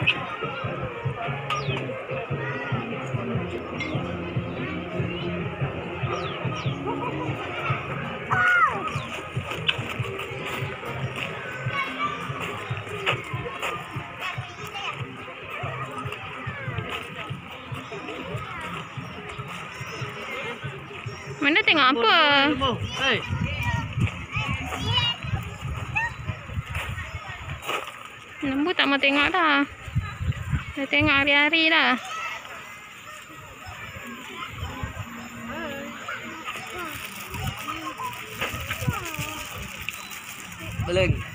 Mana tengok apa? Lembu tak mau tengok dah. Dia tengok hari-hari dah. Beleng.